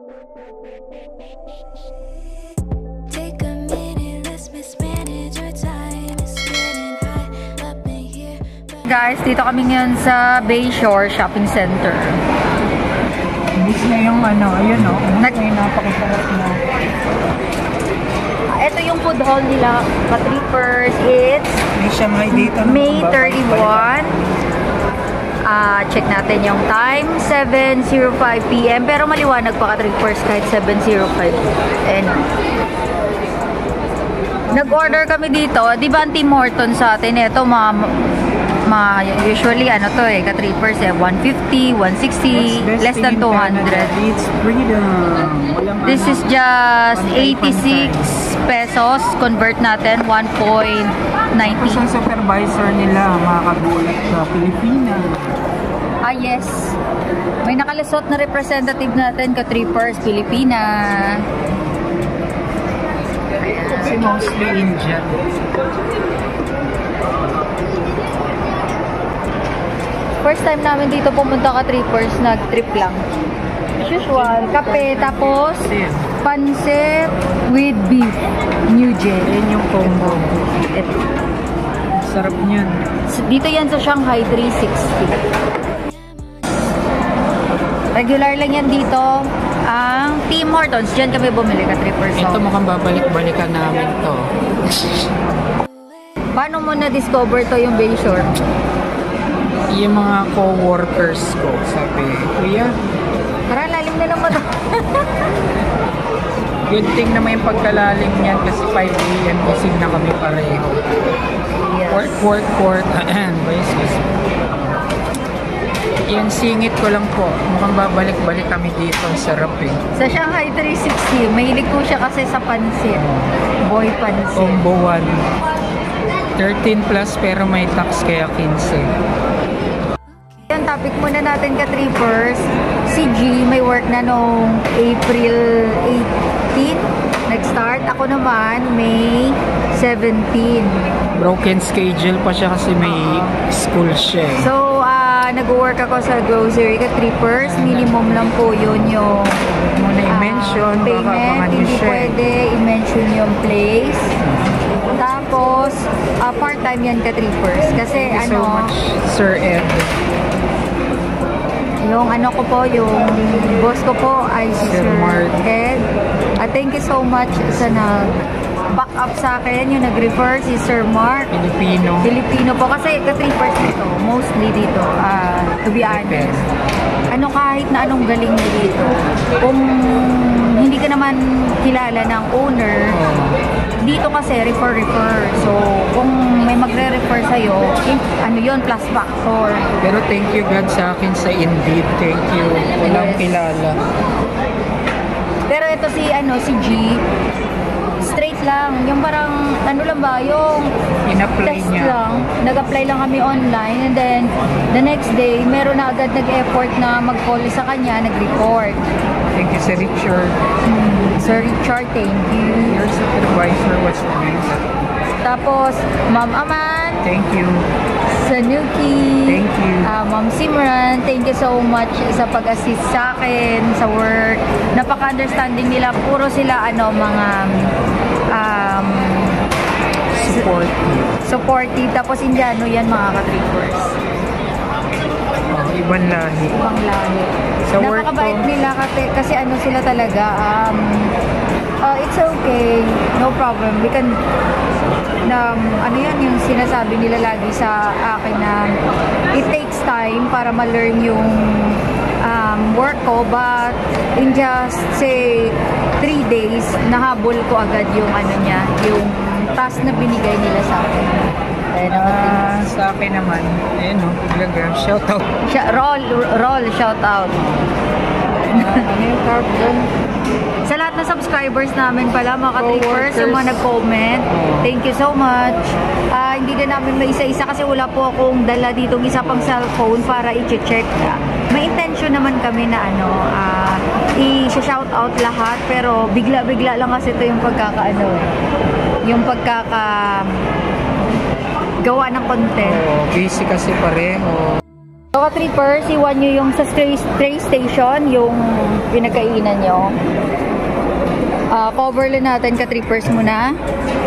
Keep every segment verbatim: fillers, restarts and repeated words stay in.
Guys, dito kami ngayon sa Bayshore Shopping Center. Miss na yung ano, ayun o. Nag na yung napakasarap na. Ito yung food hall nila, Katripers. It's May Shanghai dito. May thirty-one. Uh, check natin yung time, seven oh five p m Pero maliwanag pa Katripers kahit seven oh five. And nag-order kami dito. Di ba ang Tim Hortons sa atin? Ito, ma'am. Ma, usually ano to eh, Katripers eh, one fifty, one sixty, less than two hundred. It's freedom. Walang This is just eighty-six pesos. Convert natin, one point nine zero. Tapos ang supervisor nila, makakagulat sa Pilipinas. Ah, yes. May nakalusot na representative natin, Katripers, Pilipina. Kasi mostly Indian. First time namin dito pumunta Katripers, nag-trip lang. As usual, kape, tapos pansit with beef. New J. Yan yung combo. Ito. Sarap niyan. Dito yan sa Shanghai, three sixty. Regular lang yan dito. Ang Tim Hortons, dyan kami bumili Katripers. Ito mukhang babalik-balikan namin to. Paano mo na-discover to yung Bayshore? Yung mga co-workers ko, sabi, Kuya, tara, lalim na naman. good thing naman yung pagkalalim niyan kasi five A M gising na kami pareho. Yes. Work, work, work. Ayan, excuse me. Yan, singit ko lang po. Mukhang babalik-balik kami dito. Ang sarap eh. Sa Shanghai three sixty, mahilig ko siya kasi sa pansit. Boy pansit. Combo one. thirteen plus pero may tax kaya fifteen. Yung topic muna natin Katripers, si G may work na noong April eighteen nag-start. Ako naman May seventeen. Broken schedule pa siya kasi may school siya. So, uh, nag-work ako sa grocery Katripers. Minimum lang po yun yung muna i-mention, uh, payment. Hindi pwede i-mention yung place. Tapos, uh, part-time yan Katripers. Kasi Thank you ano, so much, Sir Ed. Yung ano ko po, yung boss ko po ay si Sir Mark Ed. Uh, thank you so much sa nag-back up sa akin. Yung nag-refer si Sir Mark. Filipino. Filipino po. Kasi Katripers dito, mostly dito, uh, to be honest. Ano kahit na anong galing mo dito. Kung hindi ka naman kilala ng owner, dito kasi refer-refer. So, kung may magre-refer sa'yo, ano yun, plus factor. Pero thank you God sa akin sa Indeed. Thank you. Walang Yes. kilala. Pero ito si, ano, si G, straight lang. Yung parang, ano lang ba, yung In-apply test niya. lang. Nag-apply lang kami online and then the next day, meron na agad nag-effort na mag-call sa kanya, nag-report. Thank you, Sir Richard. Hmm, Sir Richard, thank you. Your supervisor was nice. Tapos, Ma'am Aman, Thank you. Sanuki, Thank you. uh, Ma'am Simran, thank you so much sa pag-assist sa akin sa work. Napaka-understanding nila. Puro sila, ano, mga um, Supportive. supportive. Tapos, Indiano yan, mga Katripers. Oh, ibang lahi. Ibang lahi. Sa work Napakabait ko- nila kasi, kasi ano sila talaga, um, uh, it's okay, no problem. We can, na, ano yan, yung sinasabi nila lagi sa akin na it takes time para ma-learn yung um, work ko, but in just, say, three days, nahabol ko agad yung ano niya, yung task na binigay nila sa akin. Ayun, Ah, sa akin naman, ayun o, biglang shout out. Siya, roll, roll, shout out. Ano yung card doon? Sa lahat ng subscribers namin pala, mga Katripers, yung mga Co-workers. nag-comment, thank you so much. Ah, hindi na namin may isa-isa kasi wala po akong dala ditong isa pang cellphone para i-check. May intention naman kami na ano, ah, i-shout out lahat, pero bigla-bigla lang kasi ito yung pagkakaano, yung pagkaka gawa ng content. Oh, busy kasi pareho. So, ka-trippers, iwan nyo yung sa train train station, yung pinagkainan nyo. Uh, cover lang natin ka-trippers muna.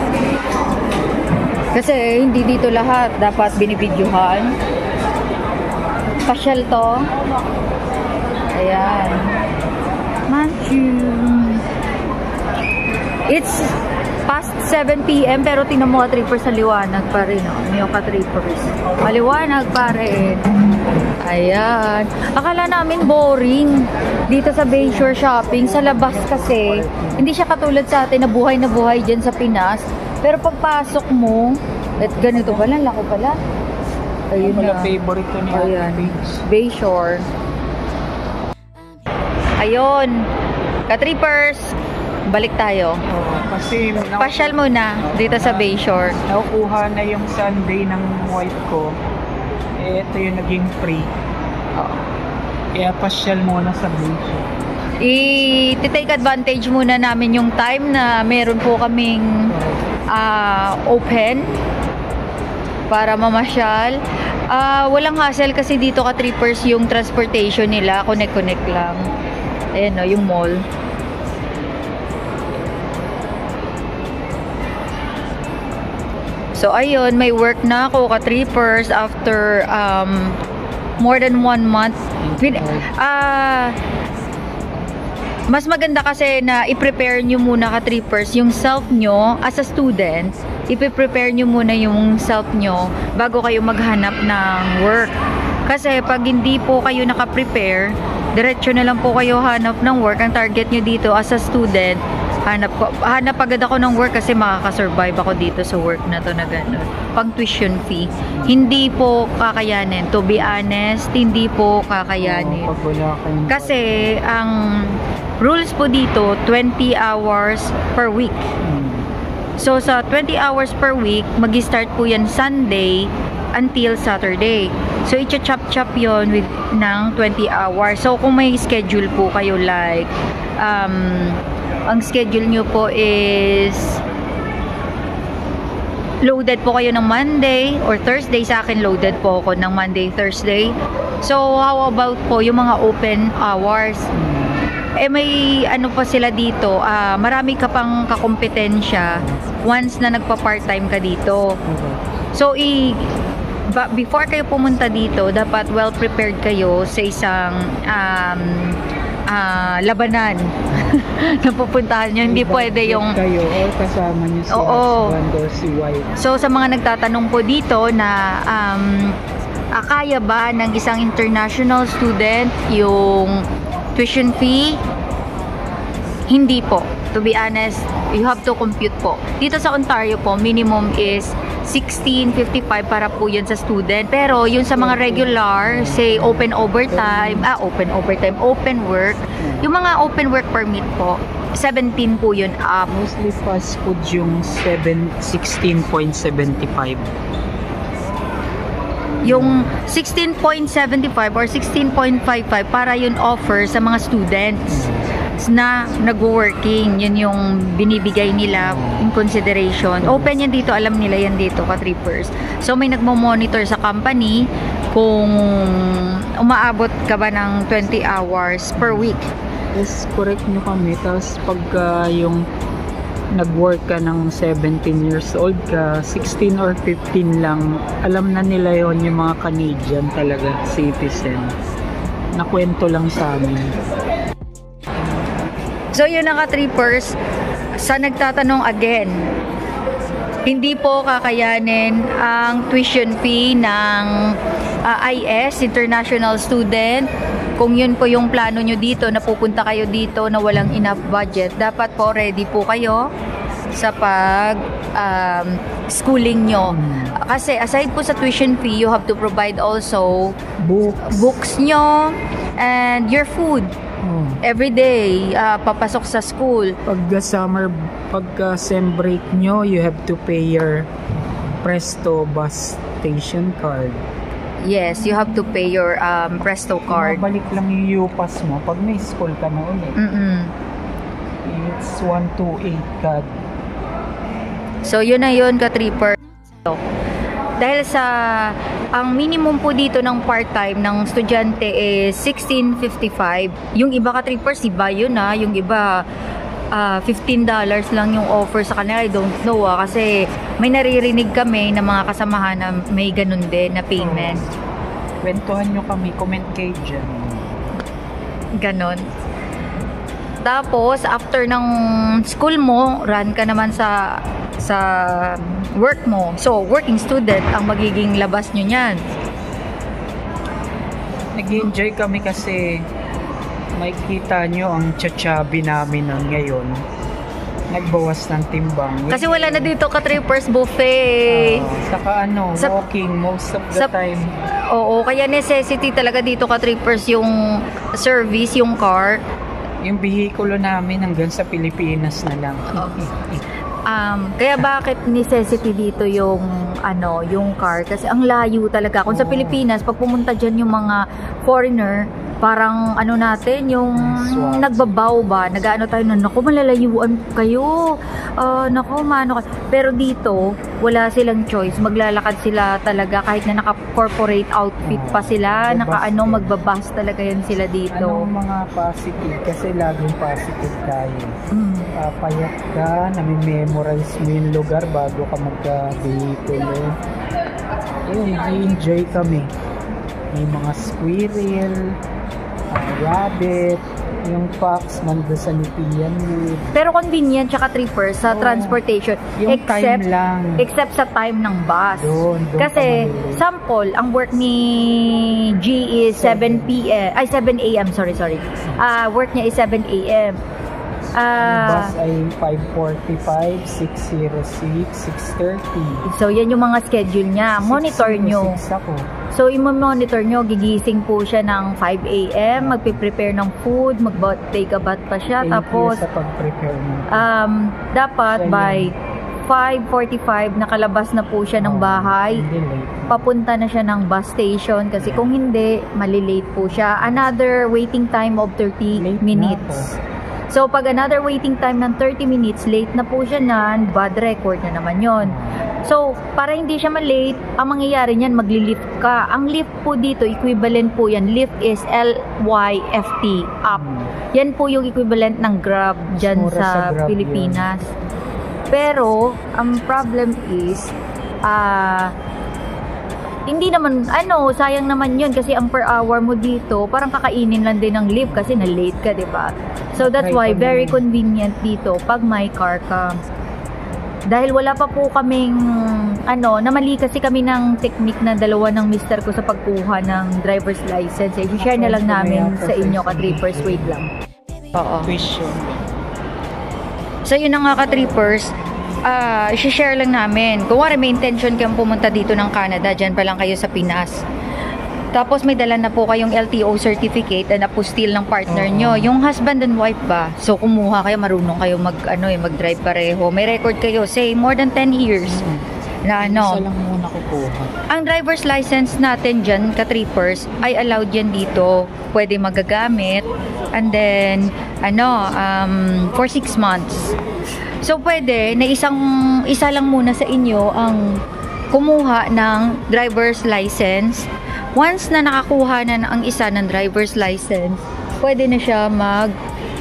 Kasi hindi dito lahat dapat binibidyohan. Pasyal to. Ayan. Manchu. It's past seven p m pero tingnan mo ka-trippers sa liwanag pa rin. Oh. Yung ka-trippers. Maliwanag pa rin. Ayan. Akala namin boring dito sa Bayshore Shopping. Sa labas kasi, hindi siya katulad sa atin na buhay na buhay dyan sa Pinas. Pero pagpasok mo, at ganito pala, lako pala. Ayun Wala na. favorite ko ni Ayan. Page. Bayshore. Ayun. Ka-trippers, balik tayo. Oh, kasi naku- Pasyal muna dito sa Bayshore. nakukuha na yung Sunday ng wife ko. Eh, ito yung naging free. Oh. Kaya pasyal muna sa Bayshore. I-take advantage muna namin yung time na meron po kaming ah, open para mamasyal. Ah, walang hassle kasi dito ka-trippers yung transportation nila. Connect-connect lang. Ayan o, yung mall. So, ayun, may work na ako ka-trippers after um, more than one month. Pin- Ah... Mas maganda kasi na i-prepare nyo muna ka-trippers yung self nyo as a student. I-prepare nyo muna yung self nyo bago kayo maghanap ng work. Kasi pag hindi po kayo naka-prepare, diretso na lang po kayo hanap ng work. Ang target nyo dito as a student, hanap, ko, hanap agad ako ng work kasi makakasurvive ako dito sa work na to na gano'n. Pang tuition fee. Hindi po kakayanin. To be honest, hindi po kakayanin. Oh, pag wala kayong Kasi ang rules po dito, twenty hours per week. Hmm. So sa twenty hours per week, magi-start po yan Sunday until Saturday. So i-chop-chop yon with ng twenty hours. So kung may schedule po kayo like um, ang schedule nyo po is loaded po kayo ng Monday or Thursday. Sa akin loaded po ako ng Monday, Thursday. So how about po yung mga open hours? Eh may ano pa sila dito, uh, marami ka pang kakompetensya once na nagpa-part-time ka dito. So i ba, before kayo pumunta dito, dapat well prepared kayo sa isang um, uh, labanan na pupuntahan nyo. Hindi pwede yung kayo or kasama nyo si Oo. husband or si wife. So sa mga nagtatanong po dito na um, ah, kaya ba ng isang international student yung tuition fee? Hindi po. To be honest, you have to compute po. Dito sa Ontario po, minimum is sixteen fifty-five para po yun sa student. Pero yun sa mga regular, say open overtime, ah open overtime, open work, yung mga open work permit po, seventeen po yun up. Mostly fast food yung sixteen point seven five. Yung sixteen point seven five or sixteen point five five para yun offer sa mga students na nag-working. Yun yung binibigay nila in consideration. Open yan dito, alam nila yan dito ka-trippers. So may nagmo-monitor sa company kung umaabot ka ba ng twenty hours per week. Yes, correct nyo kami. Tapos pagka yung nag-work ka ng seventeen years old ka, sixteen or fifteen lang, alam na nila yon yung mga Canadian talaga, citizen. Nakwento lang sa amin. So yun ang ka-trippers, sa nagtatanong again, hindi po kakayanin ang tuition fee ng uh, I S, International Student. Kung yun po yung plano nyo dito, na pupunta kayo dito na walang enough budget, dapat po ready po kayo sa pag um, schooling nyo. Kasi aside po sa tuition fee, you have to provide also Books. books nyo and your food. Oh. Every day, uh, papasok sa school. Pagka summer, pagka sem break nyo, you have to pay your Presto bus station card. Yes, you have to pay your um, Presto card. Mabalik lang yung U-Pass mo pag may school ka na ulit. Mm-mm. It's one two eight card. So, yun na yun, ka-tripper. Dahil sa Ang minimum po dito ng part-time ng estudyante is sixteen fifty-five. Yung iba ka trippers, iba yun ha. Yung iba, uh, fifteen dollars lang yung offer sa kanila. I don't know ah. Kasi may naririnig kami na mga kasamahan na may ganun din na payment. Oh. Kwentuhan nyo kami, comment kayo dyan. Ganon. Tapos, after ng school mo, run ka naman sa sa work mo. So, working student ang magiging labas nyo niyan. Nag-enjoy kami kasi makikita nyo ang chachabi namin nun ngayon. Nagbawas ng timbang. Kasi wala na dito ka-trippers buffet. Uh, saka ano, sa, walking most of the sa, time. Oo, kaya necessity talaga dito ka-trippers yung service, yung car. Yung bihikulo namin hanggang sa Pilipinas na lang. Okay. Um, kaya bakit necessity dito yung ano, yung car? Kasi ang layo talaga. Kung sa Pilipinas, pag pumunta dyan yung mga foreigner, parang ano natin, yung Swat. nagbabaw ba? Nag-ano tayo na, naku, malalayuan kayo. Uh, naku, mano ka. Pero dito, wala silang choice. Maglalakad sila talaga kahit na naka-corporate outfit pa sila. Naka-ano, magbabas talaga yan sila dito. Anong mga positive? Kasi laging positive tayo. Mm. Uh, payat ka, nami-memorize mo yung lugar bago ka magka-vehicle. Eh, enjoy kami. May mga squirrel, uh, rabbit, yung fox, mandasan ni Pian. Pero convenient tsaka trippers sa oh, transportation. Yung except, time lang. Except sa time ng bus. Doon, doon kasi, sample, ang work ni G is seven p m Ay, seven a m Sorry, sorry. Uh, work niya is seven a m Uh, ang bus ay five forty-five, six oh six, six thirty. So, yan yung mga schedule niya. Monitor nyo. Ako. So, i-monitor nyo, gigising po siya ng five a m magpe-prepare ng food, mag-take a bath pa siya. Thank tapos, sa pag-prepare ng um, dapat so, by five forty-five, nakalabas na po siya ng bahay. Papunta na siya ng bus station kasi kung hindi, malilate po siya. Another waiting time of thirty minutes. So, pag another waiting time ng thirty minutes, late na po siya nan, bad record na naman yon. So, para hindi siya ma-late, ang mangyayari niyan, magli-lift ka. Ang lift po dito, equivalent po yan. Lift is L Y F T, up. Yan po yung equivalent ng Grab dyan sa, sa Pilipinas. Yun. Pero, ang problem is, ah... Uh, hindi naman, ano, sayang naman yun kasi ang per hour mo dito, parang kakainin lang din ng lift kasi na-late ka, diba? So, that's why, very convenient dito pag may car ka. Dahil wala pa po kaming, ano, namali kasi kami ng technique na dalawa ng mister ko sa pagkuha ng driver's license. Eh, i-share na lang namin sa inyo, ka-trippers. Wait lang. Oo. Question. So, yun na nga, ka-trippers. Uh, i-share lang namin. Kung wala may intention kayong pumunta dito ng Canada, dyan pa lang kayo sa Pinas. Tapos may dala na po kayong L T O certificate and apostille ng partner uh-huh. nyo. Yung husband and wife ba? So kumuha kayo, marunong kayo mag, ano, eh, mag-drive pareho. May record kayo, say more than ten years. Uh-huh. Na ano. Isa lang muna kukuha. Ang driver's license natin dyan, ka-trippers, ay allowed yan dito. Pwede magagamit. And then, ano, um, for six months. So, pwede na isang, isa lang muna sa inyo ang kumuha ng driver's license. Once na nakakuha na ang isa ng driver's license, pwede na siya mag...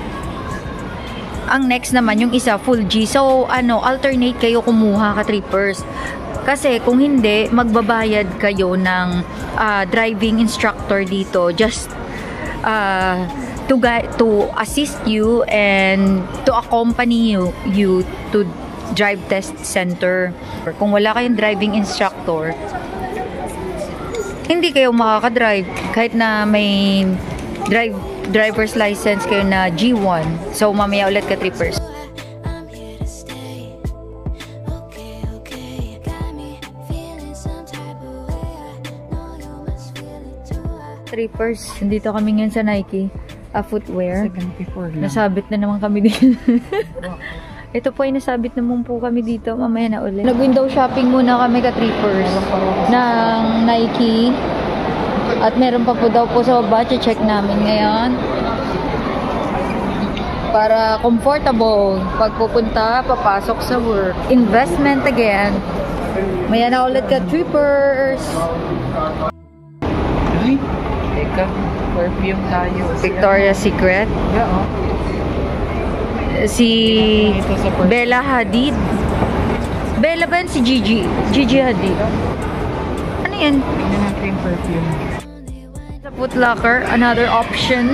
Ang next naman, yung isa, full G. So, ano, alternate kayo kumuha, ka-trippers. Kasi kung hindi, magbabayad kayo ng uh, driving instructor dito. Just... Uh, to guide, to assist you and to accompany you you to drive test center. Kung wala kayong driving instructor, hindi kayo makaka-drive kahit na may drive driver's license kayo na G one. So mamaya ulit, ka-trippers. Trippers, nandito kami ngayon sa Nike. A footwear. seventy-four lang. Nasabit na naman kami dito. Ito po ay nasabit naman po kami dito. Mamaya na ulit. Nag-window shopping muna kami, ka-trippers, ng Nike. At meron pa po daw po sa baba. Check namin ngayon. Para comfortable. Pag pupunta, papasok sa work. Investment again. Maya na ulit ka, trippers. Ay, teka. Perfume tayo. Victoria's Secret. Yeah, oh. Si Bella Hadid. Bella ba yun? Si Gigi. Gigi Hadid. Ano yan? Tingnan natin yung perfume. Sa Foot Locker, another option.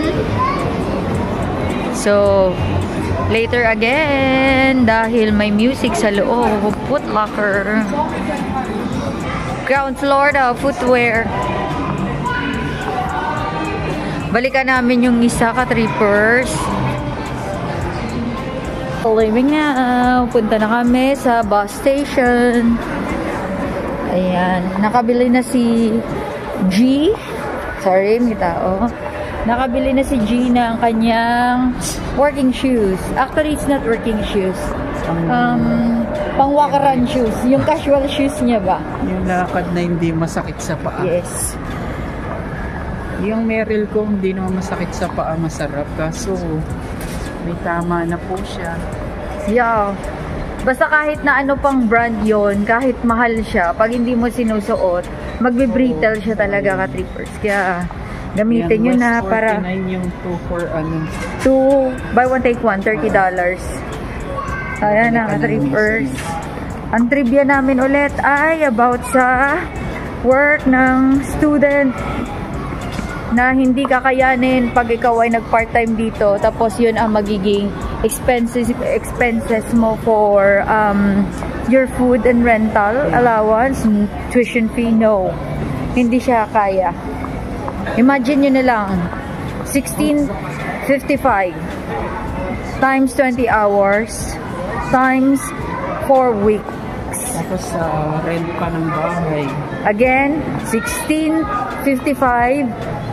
So, later again, dahil may music sa loob, Foot Locker. Ground floor daw, footwear. Balikan namin yung isa ka trippers. Leaving na. Punta na kami sa bus station. Ayan. Nakabili na si G. Sorry, may tao. Nakabili na si G ng kanyang working shoes. Actually, it's not working shoes. Um, pangwakaran shoes. Yung casual shoes niya ba? Yung lakad na hindi masakit sa paa. Yes. Yung Merrell ko hindi naman masakit sa paa, masarap. Kaso, may tama na po siya. Yeah. Basta kahit na ano pang brand yon, kahit mahal siya, pag hindi mo sinusuot, magbe-brittle siya talaga ka trippers. Kaya gamitin nyo na para yung two for ano. two buy one take one, thirty dollars. Ayan na ka trippers. Ang trivia namin ulit ay about sa work ng student na hindi kakayanin pag ikaw ay nag-part-time dito. Tapos yun ang magiging expenses expenses mo for um, your food and rental allowance, tuition fee, no. Hindi siya kaya. Imagine nyo na lang, sixteen fifty-five times twenty hours times four weeks. Tapos sa uh, rent pa ng bahay. Again, sixteen fifty-five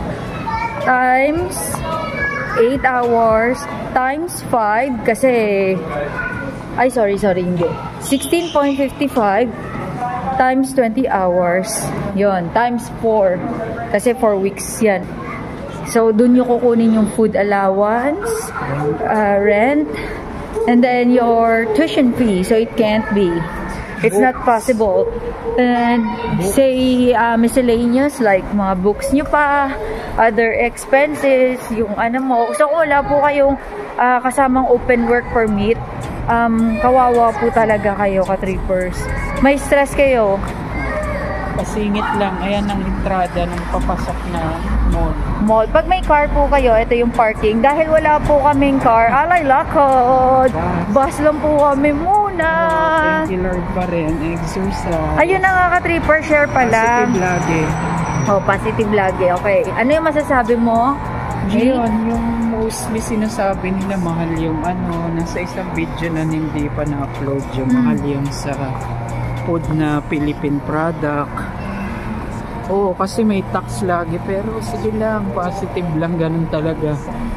times eight hours times five kasi ay sorry sorry hindi sixteen point five five times twenty hours yon times four kasi four weeks yan. So dun yung kukunin yung food allowance, uh, rent, and then your tuition fee. So it can't be, it's not possible. And say uh, miscellaneous like mga books nyo pa, other expenses, yung ano mo. So kung wala po kayong uh, kasamang open work permit, um, kawawa po talaga kayo ka trippers. May stress kayo. Pasingit lang, ayan ang entrada ng papasok na mall. Mall. Pag may car po kayo, ito yung parking. Dahil wala po kaming car, alay lakad. Bus lang po kami muna. Oh, thank you Lord pa rin, exercise. Ayun na nga ka tripper, share pala. Positive lagi. Oh, positive lagi. Okay. Ano yung masasabi mo? Yun, yung mostly sinasabi nila mahal yung ano, nasa isang video na hindi pa na-upload yung hmm. mahal yung sa food na Philippine product. Oo, kasi may tax lagi, pero sige lang, positive lang, ganun talaga.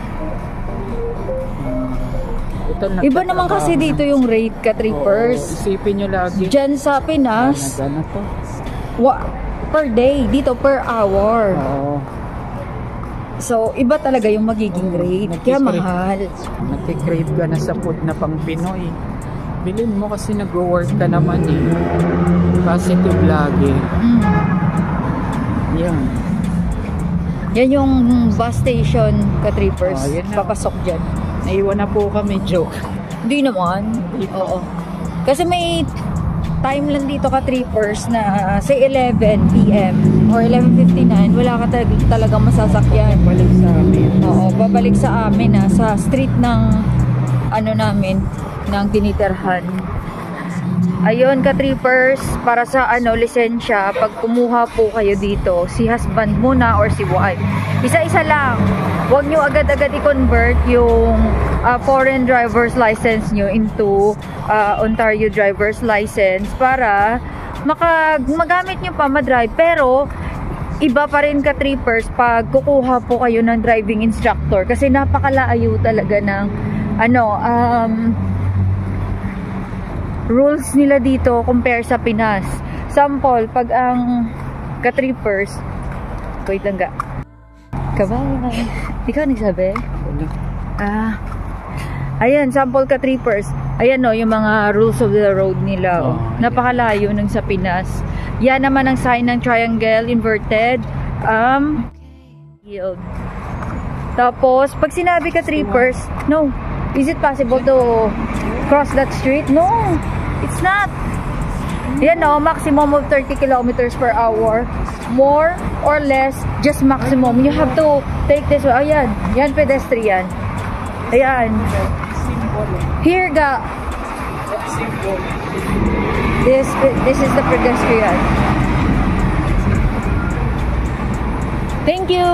Ito, iba naman kasi dito yung rate ka trippers. Oo, isipin nyo lagi. Diyan sa Pinas, gana, gana to. Wa, per day, dito per hour. Oo. So, iba talaga yung magiging rate. Kaya mahal. Nag-crave ka na sa food na pang Pinoy. Bilhin mo kasi nag-work ka naman eh. Positive lagi. Mm. Yan. Yan yung bus station ka trippers. Oh, papasok dyan. Naiwan na po kami, joke. Hindi naman. Oo. Kasi may time lang dito ka trippers na sa eleven p m or eleven fifty-nine, wala ka talaga, talaga masasakyan. Babalik sa amin. Oo, babalik sa amin na sa street ng ano namin, ng tinitirhan. Ayun ka trippers, para sa ano lisensya, pag kumuha po kayo dito, si husband muna or si wife. Isa-isa lang. Huwag nyo agad-agad i-convert yung uh, foreign driver's license nyo into uh, Ontario driver's license para maka magamit nyo pa madrive. Pero iba pa rin ka trippers pag kukuha po kayo ng driving instructor kasi napakalayo talaga ng ano um rules nila dito compare sa Pinas. Sample, pag ang ka-trippers, wait lang ka. Kabay. Ikaw nagsabi? Wala. Ah. Ayan, sample ka-trippers. Ayan o, yung mga rules of the road nila. Oh. Oh, Napakalayo ng sa Pinas. Yan naman ang sign ng triangle, inverted. Um, yield. Tapos, pag sinabi ka trippers, no. Is it possible to cross that street? No, it's not. Yan o, maximum of thirty kilometers per hour. More or less, just maximum. You have to take this. Ayan, yan pedestrian. Ayan. Here ga. This this is the pedestrian. Thank you.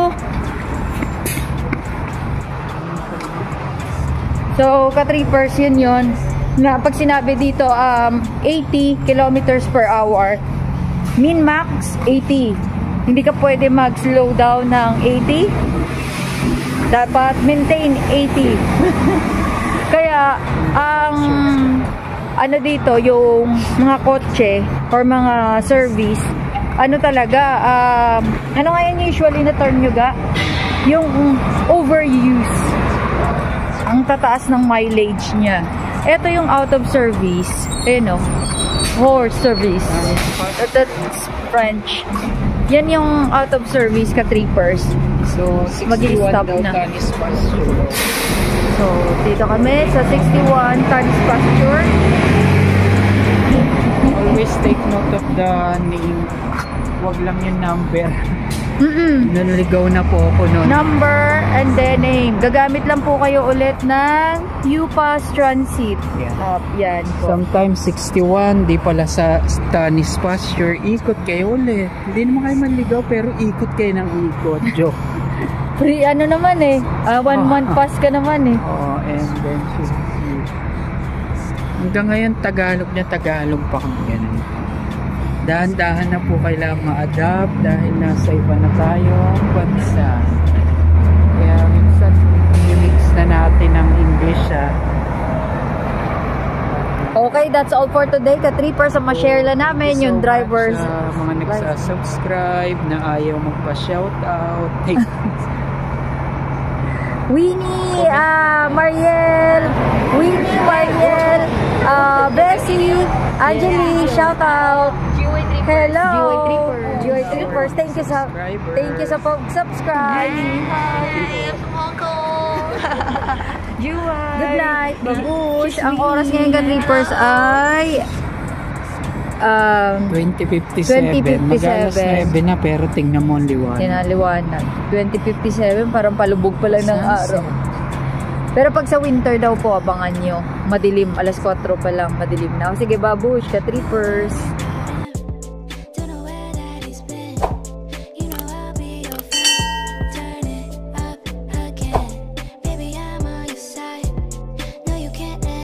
So, ka-trippers yun yun. Na pag sinabi dito um eighty kilometers per hour, min max eighty. Hindi ka pwede mag-slow down ng eighty. Dapat maintain eighty. Kaya ang ano dito yung mga kotse or mga service, ano talaga um ano nga yan usually na term nyo ga? Yung overuse. Ang tataas ng mileage niya. Ito yung out of service. Ayun o. Horse service. That's French. Yan yung out of service ka-trippers. So, Mag-i-stop sixty-one daw na. Tanis Pasture. So, dito kami sa sixty-one Tanis Pasture. Always take note of the name. Huwag lang yung number. Mm-mm. Naliligaw na po ako noon. Number and then name. Gagamit lang po kayo ulit ng U-Pass Transit. Yeah. Up, yan po. Sometimes sixty-one, di pala sa Tanis Pasture, ikot kayo ulit. Hindi naman kayo manligaw, pero ikot kayo ng ikot. Joke. Free ano naman eh. Uh, one Oh. month pass ka naman eh. Oh, and then fifty. Hanggang ngayon, Tagalog na Tagalog pa kami ganun. Dahan-dahan na po kailangan ma-adapt dahil nasa iba na tayong bansa. Kaya minsan, i-mix na natin ang English ah. Okay, that's all for today. Ka-trippers, so, ma-share lang namin Thank you yung so drivers. much sa mga nagsasubscribe na ayaw magpa-shoutout. Hey. Winnie, uh, Mariel, Winnie, Mariel, uh, Bessie, Angeli, shout out. Hello. G Y Trippers. G Y Trippers. Thank you sa Thank you sa pag-subscribe. Hi, from Hong Kong. Good night. Babush. Ang oras ngayon ka Trippers ay um twenty fifty-seven. twenty Mag-alas fifty-seven. nine na pero tingnan mo ang liwanag. tinaliwanag. twenty fifty-seven, parang palubog pa lang ng Sunset. araw. Pero pag sa winter daw po, abangan nyo. Madilim. alas kwatro pa lang, madilim na. Sige, babush ka Trippers.